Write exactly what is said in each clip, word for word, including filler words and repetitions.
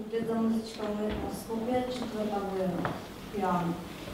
факултет за музичка уметност Скопје, четврта година, пијано.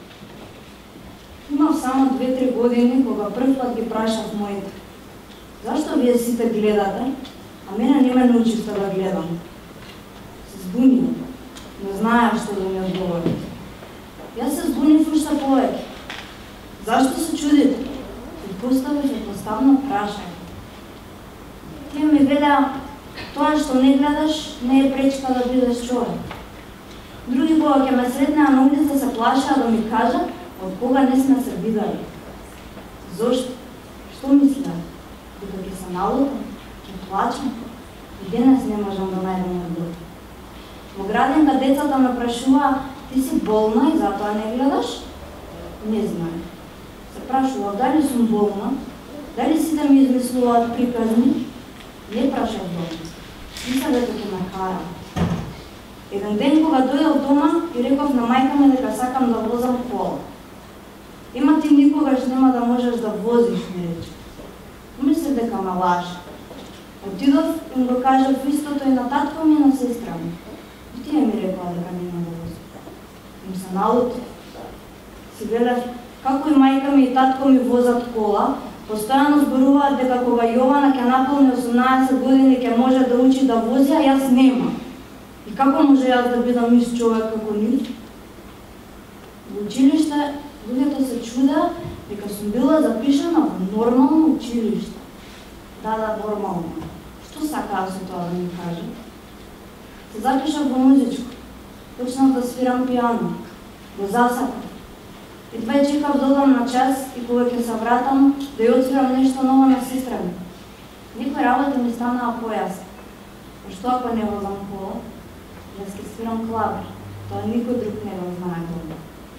Имав само две-три години кога прв пат ги прашав моите: зашто вие сите гледате, а мене не ме научивте да гледам? Се збунија, не знаев што да ми одговорите. Јас се збунив уште повеќе. Зашто се чудите? И поставив едноставно прашање. Тие ми велеа: тоа што не гледаш не е пречка да бидеш човек. Други кога ќе ме сретнеа на улица се плашеа да ми кажат од кога не сме се видели. Зошто? Што мислеа? Дека ќе се налутам, ќе плачам? И денес не можам да најдам одговор. Во градинка децата ме прашуваа: ти си болна и затоа не гледаш? Не знаем. Се прашував дали сум болна, дали сите ми измислуваат приказни. Не прашав болна. Мислев дека ќе ме кара. Еден ден кога дојдов дома и реков на мајка ми дека сакам да возам кола. Ема ти никогаш нема да можеш да возиш, ми рече. Мислев дека ме лаже. Отидов и му го кажав истото и на татко ми и на сестра ми. И тие ми рекоа дека нема да возам. Им се налутив. Си велев како и мајка ми и татко ми возат кола, постојано зборуваат дека кога Јована ќе наполни осумнаесет години ќе може да учи да вози, а јас нема. И како може јас да бидам ист човек како нив? Во училиште луѓето се чудеа дека сум била запишана во нормално училиште. Да, да, нормално. Што сакаа со тоа да ми кажат? Се запишав во музичко. Почнав да свирам пијано. Го засакав. И два чекав да одам на час и кога ќе се вратам да ја отсвирам нешто ново на сестра ми. Некои работи ми станаа појасни. Пошто ако не возам кола, јас ќе свирам клавир. Тоа никој друг не го знае добро.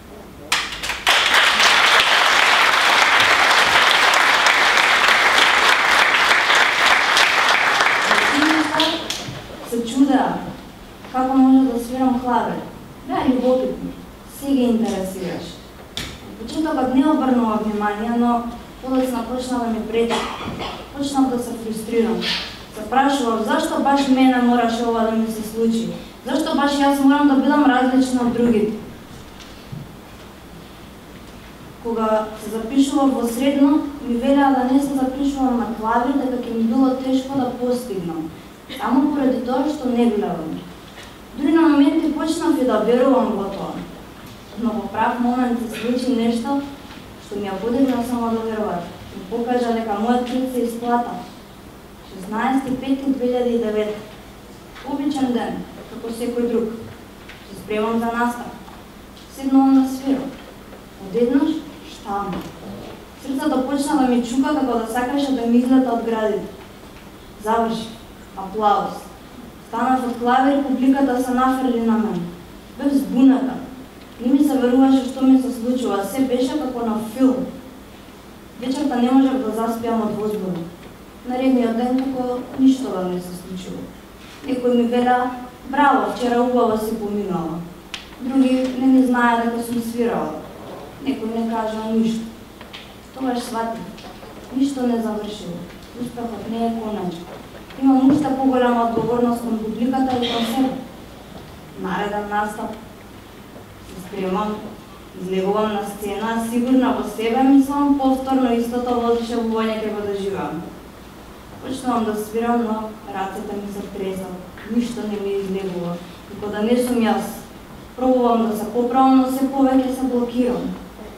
Се чудеа како може да свирам клавир. Беа љубопитни, се ги интересираше. Почетокот не обрнува внимание, но подоцна почна да ми пречи. Почнав да се фрустрирам. Се прашував зашто баш мене мораше ова да ми се случи. Зашто баш јас морам да бидам различна од другите. Кога се запишував во средно, ми велеа да не се запишувам на клавир, дека ќе ми било тешко да постигнам. Само поради тоа што не гледам. Дури на моменти почнав и да верувам во тоа. Но во прав момент се случи нешто што ми ја подигна само да верувам. Ми покажа дека мојот труд се исплата. шеснаесети пети две илјади и девета. Обичен ден, како секој друг. Се спремам за настав. Седнувам да свирам. Одеднаш штам. Срцето почна да ми чука како да сакаше да ми излета од градите. Заврши. Аплауз. Станав од клавир и публиката се нафрли на мен. Бев збуната. Не ми се веруваше што ми се случува, се беше како на филм. Вечерта не можев да заспиам од возбуда. Наредниот ден како ништо да не се случило. Некој ми велеа: браво, вчера убаво си поминала. Други не ми знаеа дека сум свирала. Некој не кажа ништо. Тогаш сватив. Ништо не завршило. Успехот не е конечен. Имам уште поголема одговорност кон публиката и кон себе. Нареден настап. Се спремам, излегувам на сцена, сигурна во себе мислам, повторно истото воодушевување ќе го доживам. Почнувам да свирам, но рацете ми се тресат, ништо не ми излегува. И кога не сум јас, пробувам да се поправам, но се повеќе се блокирам.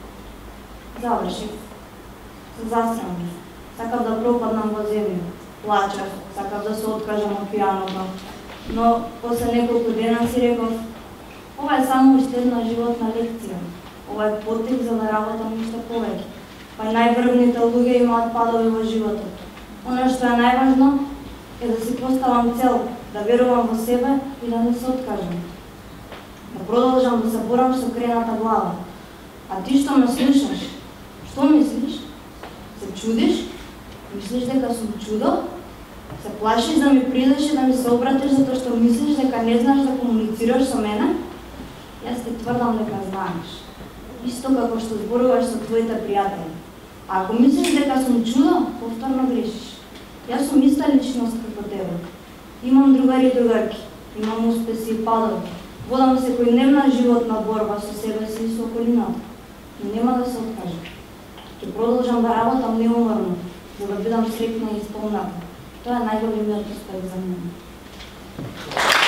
Завршив. Се засрамив. Сакав да пропаднам во земја. Плачев, сакав да се откажам од пијаното. Но после неколку дена си реков: ова е само уште една животна лекција. Ова е поттик за да работам уште повеќе. Па и најврвните луѓе имаат падови во животот. Оно што е најважно е да си поставам цел, да верувам во себе и да не се откажам. Да продолжам да се борам со крената глава. А ти што ме слушаш, што мислиш? Се чудиш? Мислиш дека сум чудо? Се плашиш да ми придеш и да ми се обратиш затоа што мислиш дека не знаеш да комуницираш со мене? Јас ти тврдам дека знаеш. Исто како што зборуваш со твоите пријатели. А ако мислиш дека сум чудо, повторно грешиш. Јас сум иста личност како тебе. Имам другари и другарки. имам успеси и падови. Водам секојдневна животна борба со себе си и со околината, но нема да се откажам. Ќе продолжам да работам неуморно, за да бидам среќна и исполната. Тоа е најголемиот успех за мене.